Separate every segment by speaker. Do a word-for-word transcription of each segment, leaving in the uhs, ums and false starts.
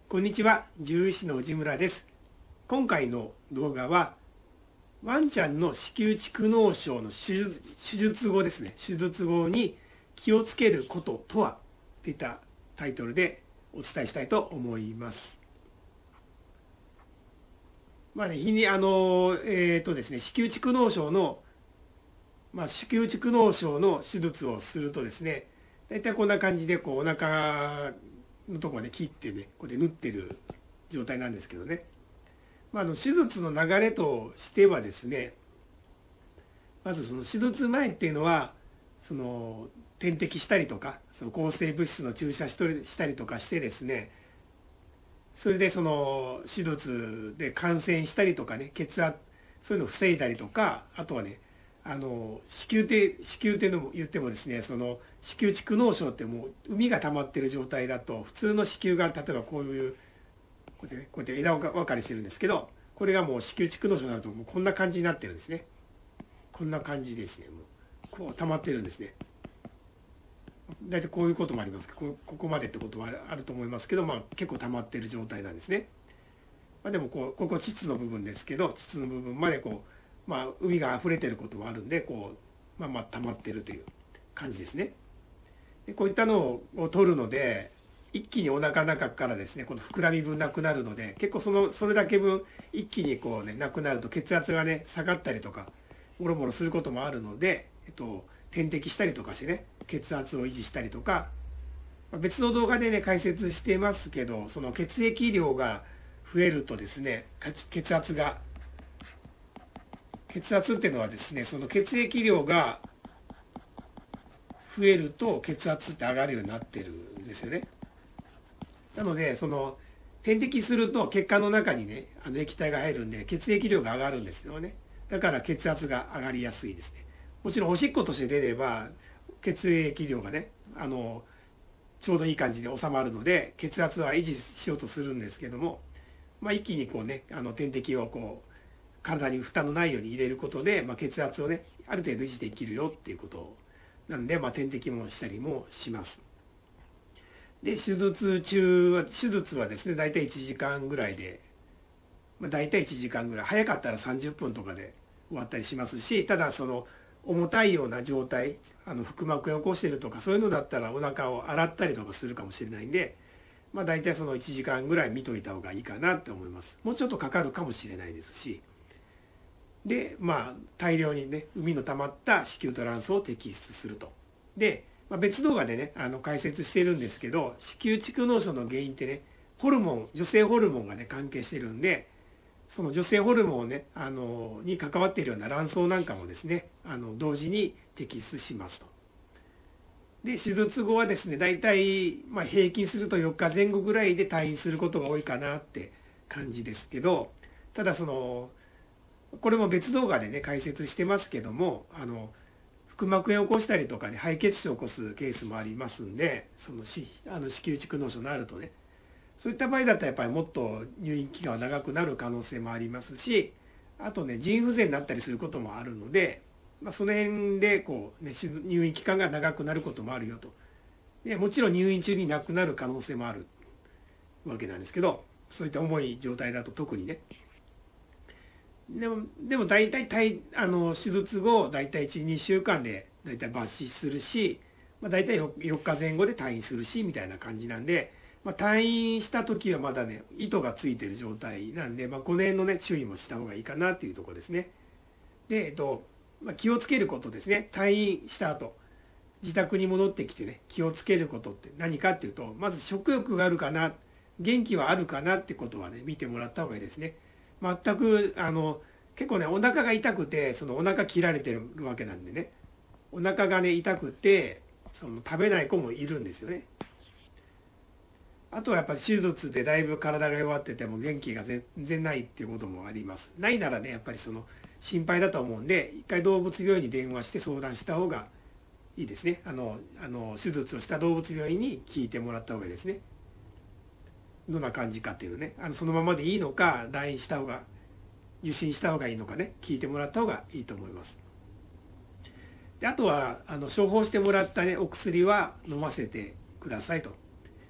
Speaker 1: こんにちは、獣医師の内村です。今回の動画は、ワンちゃんの子宮蓄膿症の手術、手術後ですね、手術後に気をつけることとはといったタイトルでお伝えしたいと思います。まあね、日に、あの、えっとですね、子宮蓄膿症の、まあ、子宮蓄膿症の手術をするとですね、大体こんな感じで、こう、お腹のところで切ってね、こうやって縫ってる状態なんですけどね。まあ、あの手術の流れとしてはですね、まずその手術前っていうのは、その点滴したりとか、その抗生物質の注射したりとかしてですね、それでその手術で感染したりとかね、血圧、そういうのを防いだりとか、あとはね、あの子宮底子宮っていうのも言ってもですね、その子宮蓄膿症ってもう膿が溜まってる状態だと、普通の子宮が例えばこういうこうやってね、こうやって枝分かれしてるんですけど、これがもう子宮蓄膿症になるともうこんな感じになってるんですね。こんな感じですね。もうこう溜まってるんですね。大体こういうこともありますけど、こここまでってことはあると思いますけど、まあ、結構溜まってる状態なんですね。まあ、でもこうここ膣の部分ですけど、膣の部分までこうまあ、海が溢れてることもあるんで、こう、まあまあ溜まってるという感じですね。でこういったのを取るので、一気にお腹の中からですね、この膨らみ分なくなるので、結構その、それだけ分一気にこうね、なくなると血圧がね、下がったりとか、もろもろすることもあるので、えっと、点滴したりとかしてね、血圧を維持したりとか、別の動画でね、解説してますけど、その血液量が増えるとですね、血圧が、血圧っていうのはですね、その血液量が増えると血圧って上がるようになってるんですよね。なので、その点滴すると血管の中にね、あの液体が入るんで血液量が上がるんですよね。だから血圧が上がりやすいですね。もちろんおしっことして出れば血液量がね、あのちょうどいい感じで収まるので血圧は維持しようとするんですけども、まあ、一気にこうね、あの点滴をこう体に負担のないように入れることで、まあ、血圧をねある程度維持できるよっていうことなんで、まあ、点滴もしたりもします。で手術中は手術はですね大体いちじかんぐらいで、まあ、大体いちじかんぐらい、早かったらさんじゅっぷんとかで終わったりしますし、ただその重たいような状態、あの腹膜炎を起こしてるとかそういうのだったらお腹を洗ったりとかするかもしれないんで、まあ、大体そのいちじかんぐらい見といた方がいいかなって思います。もうちょっとかかるかもしれないですし。で、まあ、大量にね、海の溜まった子宮と卵巣を摘出すると。で、まあ、別動画でね、あの解説してるんですけど、子宮蓄膿症の原因ってね、ホルモン、女性ホルモンがね、関係してるんで、その女性ホルモンをね、あの、に関わっているような卵巣なんかもですね、あの、同時に摘出しますと。で、手術後はですね、大体、まあ、平均するとよっかぜん後ぐらいで退院することが多いかなって感じですけど、ただその、これも別動画でね解説してますけども、あの腹膜炎を起こしたりとかね、敗血症を起こすケースもありますんで、そのしあの子宮蓄膿症になるとね、そういった場合だったらやっぱりもっと入院期間は長くなる可能性もありますし、あとね腎不全になったりすることもあるので、まあ、その辺でこう、ね、入院期間が長くなることもあるよと。でもちろん入院中に亡くなる可能性もあるわけなんですけど、そういった重い状態だと特にね。でも、でも大体体、あの、手術後、大体いち、にしゅうかんで大体抜歯するし、まあ、大体よっかぜん後で退院するし、みたいな感じなんで、まあ、退院した時はまだね、糸がついてる状態なんで、まあ、この辺のね、注意もした方がいいかなっていうところですね。で、えっと、まあ、気をつけることですね。退院した後、自宅に戻ってきてね、気をつけることって何かっていうと、まず食欲があるかな、元気はあるかなってことはね、見てもらった方がいいですね。全くあの結構ねお腹が痛くて、そのお腹切られてるわけなんでね、お腹がね痛くてその食べない子もいるんですよね。あとはやっぱり手術でだいぶ体が弱ってても元気が全然ないっていうこともあります。ないならねやっぱりその心配だと思うんで、一回動物病院に電話して相談した方がいいですね。あのあの手術をした動物病院に聞いてもらった方がいいですね。どんな感じかっていうのね、あのそのままでいいのか ライン した方が、受診した方がいいのかね、聞いてもらった方がいいと思います。であとはあの処方してもらったねお薬は飲ませてくださいと。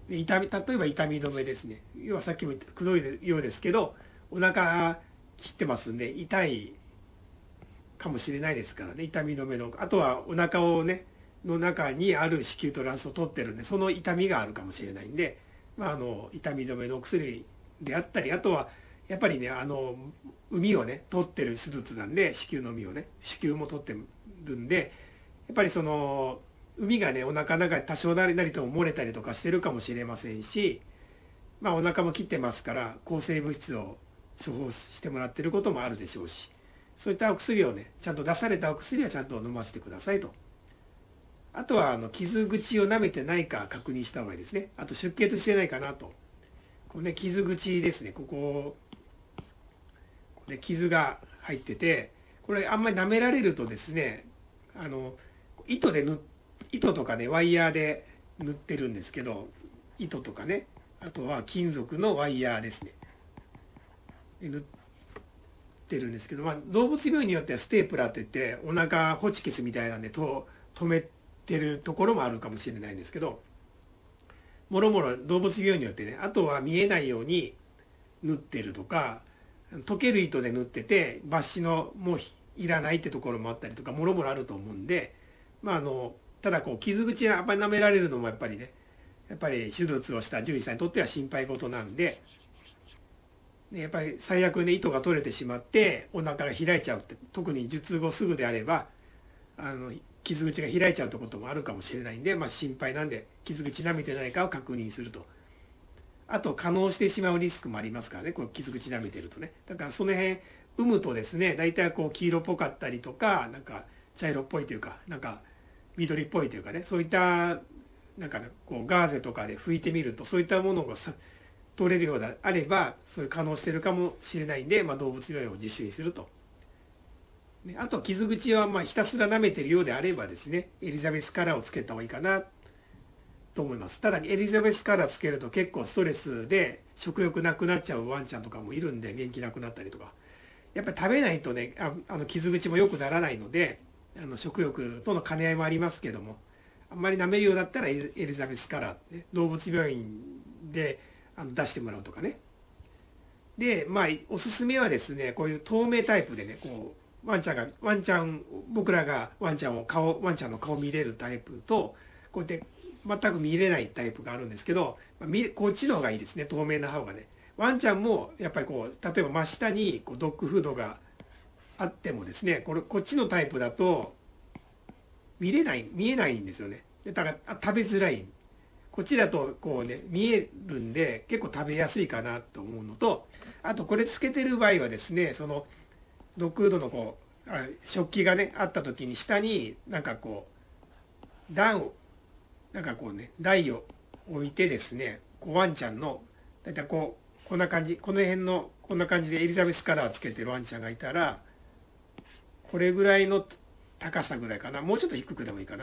Speaker 1: で痛み、例えば痛み止めですね。要はさっきも言ったくどいようですけど、お腹切ってますんで痛いかもしれないですからね、痛み止めの。あとはお腹をね、の中にある子宮と卵巣を取ってるんで、その痛みがあるかもしれないんで、まあ、あの痛み止めのお薬であったり、あとはやっぱりね、あの膿をね取ってる手術なんで、子宮の膿をね、子宮も取ってるんで、やっぱりその膿がねお腹の中に多少なりなりとも漏れたりとかしてるかもしれませんし、まあお腹も切ってますから抗生物質を処方してもらってることもあるでしょうし、そういったお薬をねちゃんと出されたお薬はちゃんと飲ませてくださいと。あとはあの傷口を舐めてないか確認した方がいいですね。あと出血してないかなと。このね傷口ですね、ここで傷が入ってて、これあんまり舐められるとですね、あの糸でぬ糸とかねワイヤーで塗ってるんですけど、糸とかね、あとは金属のワイヤーですねで塗ってるんですけど、まあ、動物病院によってはステープラーって言ってお腹ホチキスみたいなんでと止めてるところもあるかもしれないんですけど、もろもろ動物病院によってね、あとは見えないように縫ってるとか、溶ける糸で縫ってて抜歯のもういらないってところもあったりとか、もろもろあると思うんで、まああのただこう傷口があんまり舐められるのもやっぱりね、やっぱり手術をした獣医さんにとっては心配事なんで、ね、やっぱり最悪ね糸が取れてしまってお腹が開いちゃうって、特に術後すぐであればあの傷口が開いちゃうってこともあるかもしれないんで、まあ、心配なんで傷口舐めてないかを確認すると。あと可能してしまうリスクもありますからね、こう傷口舐めてるとね。だからその辺産むとですね、大体こう黄色っぽかったりとか、なんか茶色っぽいというか、なんか緑っぽいというかね、そういったなんかねこうガーゼとかで拭いてみると、そういったものがさ取れるようであればそういう可能してるかもしれないんで、まあ、動物病院を受診すると。あと傷口はまあひたすら舐めてるようであればですね、エリザベスカラーをつけた方がいいかなと思います。ただエリザベスカラーつけると結構ストレスで食欲なくなっちゃうワンちゃんとかもいるんで、元気なくなったりとか、やっぱり食べないとね、ああの傷口も良くならないので、あの食欲との兼ね合いもありますけども、あんまり舐めるようだったらエリザベスカラー、ね、動物病院であの出してもらうとかね。でまあおすすめはですね、こういう透明タイプでね、こうワンちゃんがワンちゃん僕らがワンちゃんを顔ワンちゃんの顔見れるタイプと、こうやって全く見れないタイプがあるんですけど、まあ、見こっちの方がいいですね、透明な方がね。ワンちゃんもやっぱりこう例えば真下にこうドッグフードがあってもですね、これこっちのタイプだと見れない見えないんですよね。でだから食べづらい。こっちだとこうね見えるんで結構食べやすいかなと思うのと、あとこれつけてる場合はですね、そのドッグフードのこうあ食器がねあった時に下になんかこう段をなんかこうね台を置いてですね、こうワンちゃんのだいたいこうこんな感じ、この辺のこんな感じでエリザベスカラーつけてるワンちゃんがいたら、これぐらいの高さぐらいかな、もうちょっと低くでもいいかな、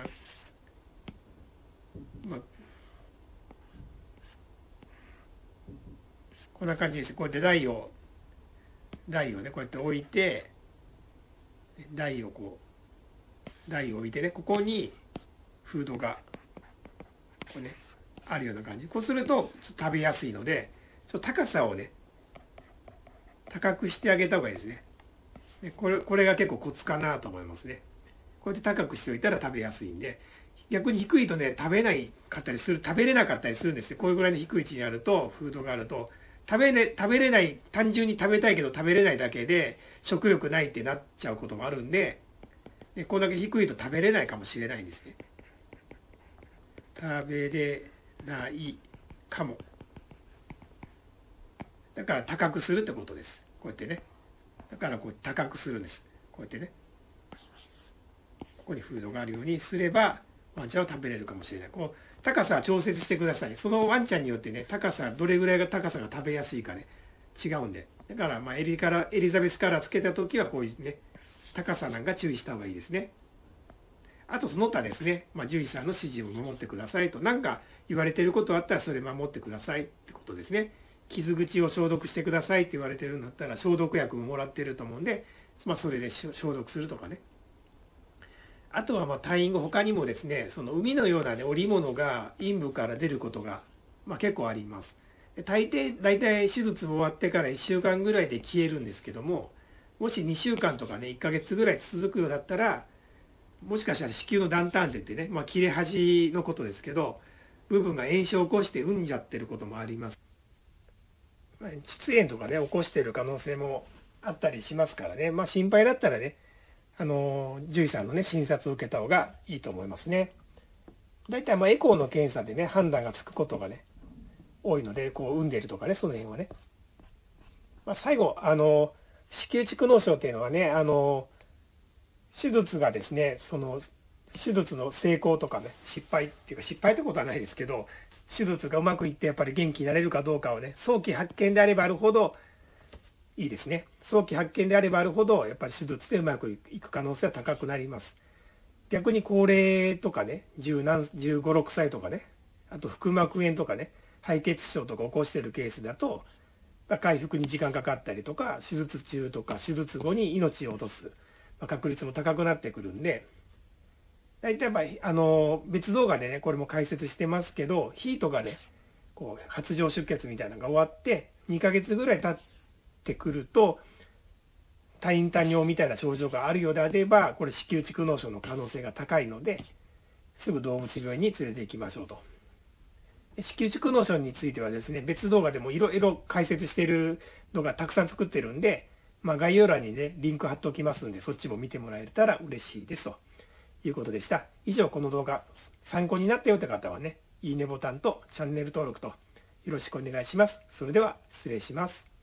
Speaker 1: まあ、こんな感じです。こうやって台を台をねこうやって置いて、台をこう台を置いてね、ここにフードがこうねあるような感じ。こうするとちょっと食べやすいので、ちょっと高さをね高くしてあげた方がいいですね。でこれこれが結構コツかなと思いますね。こうやって高くしておいたら食べやすいんで、逆に低いとね食べないかったりする食べれなかったりするんですよ。こういうぐらいの低い位置にあるとフードがあると食べれ、食べれない、単純に食べたいけど食べれないだけで食欲ないってなっちゃうこともあるんで、でこんだけ低いと食べれないかもしれないんですね。食べれないかも。だから高くするってことです。こうやってね。だからこう高くするんです。こうやってね。ここにフードがあるようにすればワンちゃんは食べれるかもしれない。こう高さは調節してください。そのワンちゃんによってね、高さ、どれぐらいが高さが食べやすいかね、違うんで。だから、まあ、エリカラ、エリザベスカラーつけたときは、こういうね、高さなんか注意した方がいいですね。あと、その他ですね、まあ、獣医さんの指示を守ってくださいと。なんか言われてることあったら、それ守ってくださいってことですね。傷口を消毒してくださいって言われてるんだったら、消毒薬ももらってると思うんで、まあ、それで消毒するとかね。あとはまあ退院後他にもですね、その膿のようなね織物が陰部から出ることがまあ、結構あります。大抵大体手術終わってからいっしゅうかんぐらいで消えるんですけども、もしにしゅうかんとかねいっかげつぐらい続くようだったら、もしかしたら子宮の断端って言ってね、まあ、切れ端のことですけど、部分が炎症を起こして産んじゃってることもあります。まあ、膣炎とかね起こしてる可能性もあったりしますからね、まあ、心配だったらね、あの獣医さんのね診察を受けた方がいいと思いますね。だいたいまあエコーの検査でね判断がつくことがね多いので、こう産んでるとかね、その辺はね。まあ、最後あの子宮蓄膿症っていうのはね、あの手術がですね、その手術の成功とかね、失敗っていうか、失敗ってことはないですけど、手術がうまくいってやっぱり元気になれるかどうかをね、早期発見であればあるほどいいですね。早期発見であればあるほどやっぱり手術でうまくいく可能性は高くなります。逆に高齢とかね、じゅう何じゅうご、ろくさいとかね、あと腹膜炎とかね、敗血症とか起こしているケースだと、回復に時間かかったりとか、手術中とか手術後に命を落とす確率も高くなってくるんで、大体やっぱりあの別動画でねこれも解説してますけど、ヒートがねこう発情出血みたいなのが終わってにかげつぐらい経ってくると、多陰多尿みたいな症状があるようであれば、これ子宮蓄膿症の可能性が高いので、すぐ動物病院に連れて行きましょうと。子宮蓄膿症についてはですね、別動画でもいろいろ解説している動画たくさん作ってるんで、まあ、概要欄にねリンク貼っておきますんで、そっちも見てもらえたら嬉しいですということでした。以上、この動画参考になったよって方はね、いいねボタンとチャンネル登録とよろしくお願いします。それでは失礼します。